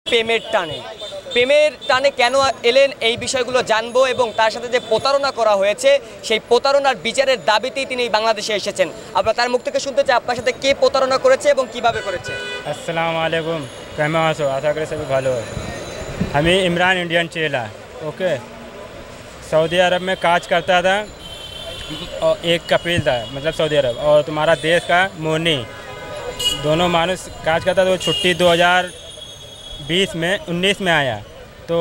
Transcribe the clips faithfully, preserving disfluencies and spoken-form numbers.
প্রেমের টানে প্রেমের টানে কেন এলেন এই বিষয়গুলো জানবো এবং তার সাথে যে প্রতারণা করা হয়েছে সেই প্রতারণার বিচারের দাবিতেই তিনি বাংলাদেশে এসেছেন। আমরা তার মুখ থেকে শুনতে চাই আপনার সাথে কে প্রতারণা করেছে এবং কিভাবে করেছে। अस्सलाम वालेकुम, कैसे हो? आशा करें सभी भालो है। हमें इमरान इंडियन चेला ओके सऊदी अरब में काज करता था और एक कपिल था मतलब सऊदी अरब और तुम्हारा देश का मोनी दोनों मानुस काज करता था। वो छुट्टी दो हज़ार बीस में उन्नीस में आया तो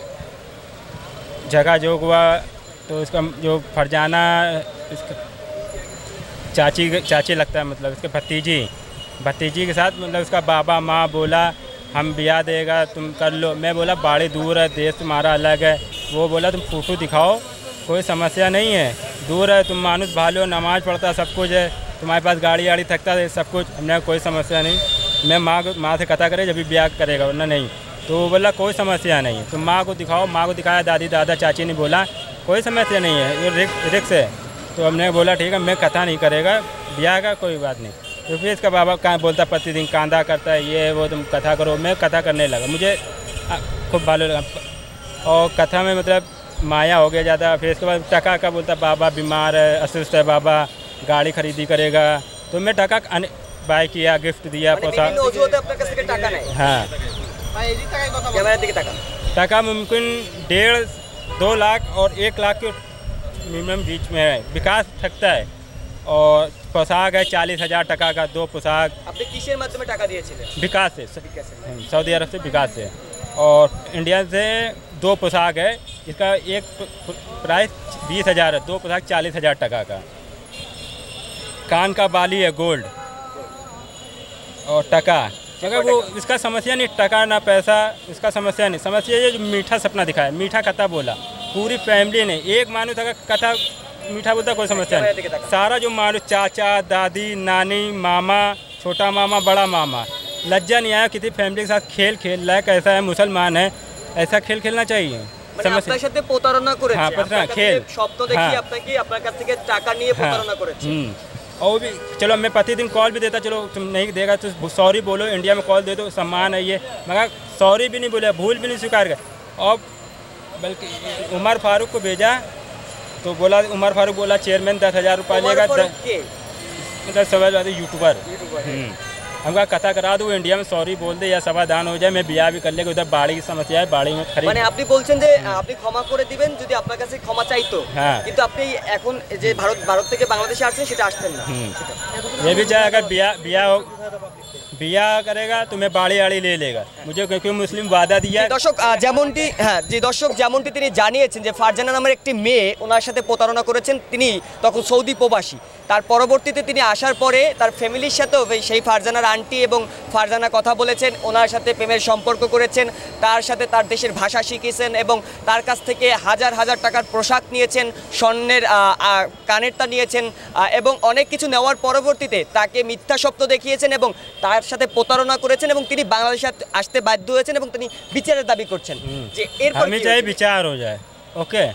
जगह जोग हुआ तो उसका जो फरजाना इसका चाची चाची लगता है मतलब इसके भतीजी भतीजी के साथ मतलब उसका बाबा माँ बोला हम ब्याह देगा तुम कर लो। मैं बोला बाड़ी दूर है देश तुम्हारा अलग है। वो बोला तुम फ़ोटो दिखाओ कोई समस्या नहीं है, दूर है तुम मानुस भालो नमाज़ पढ़ता सब कुछ है तुम्हारे पास गाड़ी वाड़ी थकता है सब कुछ। हमने कोई समस्या नहीं, मैं माँ को माँ से कथा करे जब भी ब्याह करेगा वरना नहीं। तो वो बोला कोई समस्या नहीं तुम माँ को दिखाओ। माँ को दिखाया दादी दादा चाची ने बोला कोई समस्या नहीं है ये रिक्स रिक्स है। तो हमने बोला ठीक है मैं कथा नहीं करेगा ब्याह का कोई बात नहीं। तो फिर इसका बाबा कहाँ बोलता प्रतिदिन कांदा करता है ये वो तुम कथा करो। मैं कथा करने लगा मुझे खूब भालो लगा और कथा में मतलब माया हो गया ज़्यादा। फिर इसके बाद टका का बोलता बाबा बीमार है अस्वस्थ है बाबा गाड़ी खरीदी करेगा तो मैं टका बाय किया गिफ्ट दिया पोशाक। हाँ टका मुमकिन डेढ़ दो लाख और एक लाख के मिनिमम बीच में है। विकास थकता है और पोशाक है चालीस हज़ार टका का दो पोशाक। आपने किसके माध्यम टका दिए थे? विकास से सऊदी अरब से विकास से और इंडिया से दो पोशाक है इसका एक प्राइस बीस हज़ार है दो पोशाक चालीस हज़ार टका का। कान का बाली है गोल्ड और टका मगर वो इसका समस्या नहीं टका ना पैसा इसका समस्या नहीं। समस्या ये जो मीठा सपना दिखाया मीठा कथा बोला पूरी फैमिली ने एक मानुस अगर कथा मीठा बोलता कोई समस्या नहीं। सारा जो मानुस चाचा दादी नानी मामा छोटा मामा बड़ा मामा लज्जा नहीं आया किसी फैमिली के साथ खेल खेल रहा है कैसा है मुसलमान है ऐसा खेल खेलना चाहिए। আপনার সাথে প্রতারণা করেছে হ্যাঁ প্রতারণা খেল স্বপ্ন দেখি আপনাকে আপনার কাছ থেকে টাকা নিয়ে প্রতারণা করেছে। और भी चलो मैं प्रतिदिन कॉल भी देता चलो तुम नहीं देगा तो सॉरी बोलो इंडिया में कॉल दे दो सम्मान है ये मगर सॉरी भी नहीं बोला भूल भी नहीं स्वीकार कर। और बल्कि उमर फारूक को भेजा तो बोला उमर फारूक बोला चेयरमैन दस हज़ार रुपये लेगा मतलब सवाल यूट्यूबर हमका कथा करा दो इंडिया में सॉरी बोल दे या समाधान हो जाए मैं ब्याह भी कर लेगा। उधर बाड़ी की समस्या है बाड़ी में खरीद মানে আপনি বলছেন যে আপনি ক্ষমা করে দিবেন যদি আপনার কাছে ক্ষমা চাইতো কিন্তু আপনি এখন যে ভারত ভারত থেকে বাংলাদেশে আসছেন সেটা আসতেন না। ये भी चाहे अगर ब्याह ब्याह বিয়া করেগা তুমি বাড়ি আড়ি লে লেগা মুঝে क्योंकि মুসলিম ওয়াদা দিয়া। দর্শক যেমনটি হ্যাঁ যে দর্শক যেমনটি তিনি জানিয়েছেন যে ফারজানা নামের একটি মেয়ে ওনার সাথে প্রতারণা করেছেন তিনি তখন সৌদি প্রবাসী। তার পরবর্তীতে তিনি আসার পরে তার ফ্যামিলির সাথেও সেই ফারজানার আন্টি এবং ফারজানা কথা বলেছেন ওনার সাথে প্রেমের সম্পর্ক করেছেন তার সাথে তার দেশের ভাষা শিখিয়েছেন এবং তার কাছ থেকে হাজার হাজার টাকার পোশাক নিয়েছেন স্বর্ণের কানেরটা নিয়েছেন এবং অনেক কিছু নেওয়ার পরবর্তীতে তাকে মিথ্যা স্বপ্ন দেখিয়েছেন এবং তার সাথে প্রতারণা করেছেন এবং তিনি বাংলাদেশে আসতে বাধ্য হয়েছেন এবং তিনি বিচারের দাবি করছেন যে এরপর আমি চাই বিচার हो जाए ओके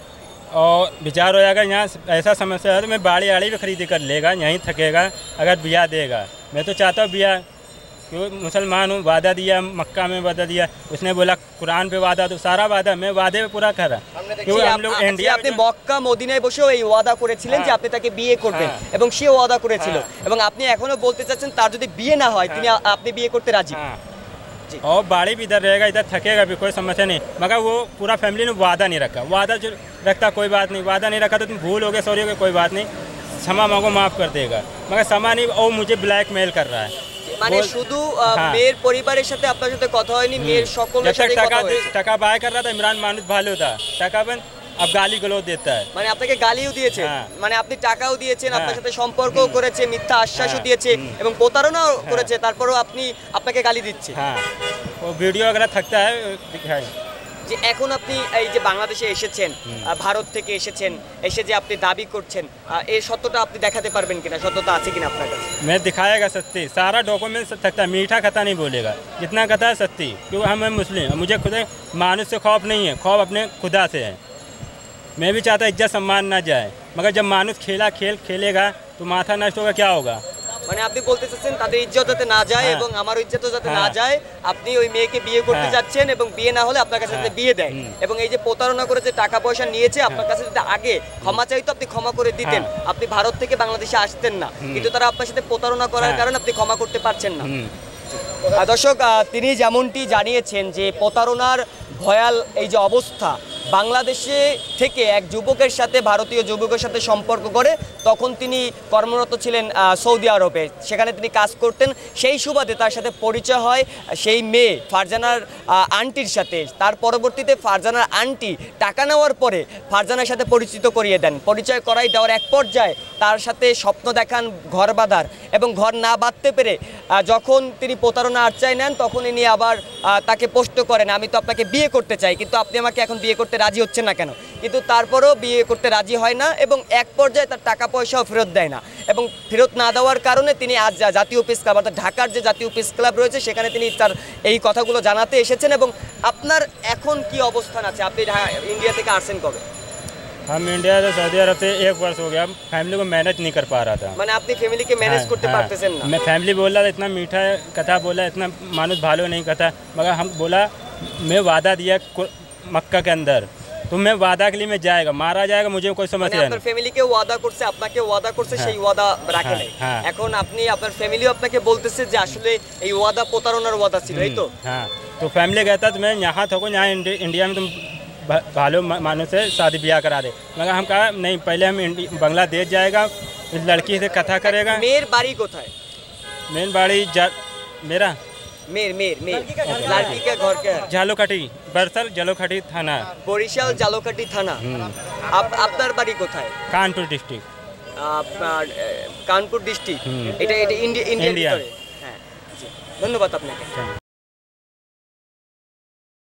और विचार हो जाएगा यहाँ ऐसा समस्या है तो मैं बाड़ी आड़ी भी खरीदी कर लेगा यहीं थकेगा अगर ब्याह देगा। मैं तो चाहता हूँ ब्याह क्यों मुसलमान हूँ वादा दिया मक्का में वादा दिया उसने बोला कुरान पे वादा तो सारा वादा मैं वादे पे पूरा करा क्यों हम लोग इंडिया আপনি মক্কা মদিনায় বসেও এই ওয়াদা করেছিলেন যে আপনি তাকে বিয়ে করবেন এবং সে ওয়াদা করেছিল এবং আপনি এখনো বলতে চাচ্ছেন তার যদি বিয়ে না হয় তিনি আপনি বিয়ে করতে রাজি। और बाड़ी भी इधर रहेगा इधर थकेगा भी कोई समस्या नहीं मगर वो पूरा फैमिली ने वादा नहीं रखा। वादा जो रखता कोई बात नहीं वादा नहीं रखा तो तुम भूल हो गए सॉरी हो गए कोई बात नहीं क्षमा मांगो माफ़ कर देगा मगर क्षमा नहीं और मुझे ब्लैकमेल कर रहा है। মানে শুধু মেয়ের পরিবারের সাথে আপনার সাথে কথা হয়নি মেয়ের সকলের সাথে কথা হয়েছে। টাকা বায় कर रहा था इमरान मानुस भालो था টাকা बन अब गाली गलौज देता है মানে আপনাকে গালিও দিয়েছে মানে আপনি টাকাও দিয়েছেন আপনার সাথে সম্পর্কও করেছে মিথ্যা আশ্বাসও দিয়েছে এবং প্রতারণাও করেছে তারপরেও আপনি আপনাকে গালি দিচ্ছে। হ্যাঁ ও ভিডিও वगैरह থাকता है दिखाई যে এখন আপনি এই যে বাংলাদেশে এসেছেন ভারত থেকে এসেছেন এসে যে আপনি দাবি করছেন এই সত্যটা আপনি দেখাতে পারবেন কিনা সত্যতা আছে কিনা আপনার কাছে? मैं दिखाएगा सच्ची सारा डॉक्यूमेंट सकता है मीठा कथा नहीं बोलेगा जितना कथा है सच्ची क्योंकि हम मुस्लिम मुझे खुद मानुस से खौफ नहीं है खौफ अपने खुदा से है। मैं भी चाहता इज्जत सम्मान ना जाए मगर जब मानुस खेला खेल खेलेगा तो माथा नष्ट होगा क्या होगा মানে আপনি বলতে চাচ্ছেন তাদের ইজ্জত যাতে না যায় হ্যাঁ। এবং আমার ইজ্জতও যাতে না হ্যাঁ। যায়, আপনি ওই মেয়েকে বিয়ে করতে হ্যাঁ। যাচ্ছেন এবং বিয়ে না হলে আপনার কাছে যাতে হ্যাঁ। বিয়ে দেয়, হুম। এবং এই যে প্রতারণা করে যে টাকা পয়সা নিয়েছে আপনার কাছে যদি আগে ক্ষমা চাইতো আপনি ক্ষমা করে দিতেন, হ্যাঁ। আপনি ভারত থেকে বাংলাদেশে আসতেন না, হুম। কিন্তু তারা আপনার সাথে প্রতারণা করার হ্যাঁ। কারণে আপনি ক্ষমা করতে পারছেন না। হুম। আহ, দর্শক, আহ, তিনি যেমনটি জানিয়েছেন যে প্রতারণার ভয়াল এই যে অবস্থা, বাংলাদেশে থেকে এক যুবকের সাথে ভারতীয় যুবকের সাথে সম্পর্ক করে, তখন তিনি কর্মরত ছিলেন আহ, সৌদি আরবে, সেখানে তিনি কাজ করতেন। সেই সুবাদে তার সাথে পরিচয় হয় সেই মেয়ে ফারজানার আহ, আন্টির সাথে। তার পরবর্তীতে ফারজানার আন্টি টাকা নেওয়ার পরে ফারজানার সাথে পরিচিত করিয়ে দেন। পরিচয় করাই দেওয়ার এক পর্যায়ে তার সাথে স্বপ্ন দেখান ঘর বাঁধার, এবং ঘর না বাঁধতে পেরে আহ, যখন তিনি প্রতারণা আশ্রয় নেন, তখন ইনি আবার আহ, তাকে প্রশ্ন করেন, আমি তো আপনাকে বিয়ে করতে চাই, কিন্তু আপনি আমাকে এখন বিয়ে করতে রাজি হচ্ছেন না কেন? কিন্তু তারপরেও বিয়ে করতে রাজি হয় না, এবং এক পর্যায়ে তার টাকা পয়সাও ফেরত দেয় না, এবং ফেরত না দেওয়ার কারণে তিনি আজ যা- জাতীয় প্রেস ক্লাব অর্থাৎ ঢাকার যে জাতীয় প্রেস ক্লাব রয়েছে সেখানে তিনি তার এই কথাগুলো জানাতে এসেছেন। এবং আপনার এখন কি অবস্থান আছে? আপনি ঢা- ইন্ডিয়া থেকে আসছেন কবে? हम इंडिया से सऊदी अरब से एक वर्ष हो गया, फैमिली को मैनेज नहीं कर पा रहा था। মানে আপনি ফ্যামিলিকে ম্যানেজ हाँ, করতে हाँ। পারতেছেন না। मैं फैमिली बोला इतना मीठा कथा बोला, इतना मानुष भालो नहीं कथा, मगर हम बोला मैं वादा दिया को- मक्का के अंदर, तो मैं वादा के लिए मैं जाएगा, मारा जाएगा, मुझे कोई মানে समस्या আপনার नहीं। ফ্যামিলিকে ওয়াদা করছে, আপনাকে ওয়াদা করছে, হ্যাঁ। সেই ওয়াদা রাখে হ্যাঁ, নাই। হ্যাঁ। এখন আপনি আপনার ফ্যামিলিও আপনাকে বলতেছে যে আসলে এই ওয়াদা প্রতারণার ওয়াদা ছিল, এই তো? हाँ, तो फैमिली कहता तो मैं यहाँ थको, यहाँ इंडि- इंडिया में तुम भा- भालो मा- मानुष से शादी ब्याह करा दे, मगर हम कहा नहीं, पहले हम इंडि- बांग्लादेश जाएगा, इस लड़की से कथा करेगा। মেয়ের বাড়ি কোথায়? मेन बाड़ी जा मेरा মেয়ের মেয়ের মেয়ের লড়কি কা ঘর কে? झालोखटी, बरसल जलोखटी थाना, বরিশাল জালকাঠি থানা। হুম। আপ- আপনার বাড়ি কোথায়? कानपुर डिस्ट्रिक्ट। আপনার আহ, কানপুর ডিস্ট্রিক্ট। হুম। এটা এটা ইন্ডিয়া ইন্ডিয়ার ইন্ডিয়া। ভিতরে? হ্যাঁ, জি। ধন্যবাদ আপনাকে।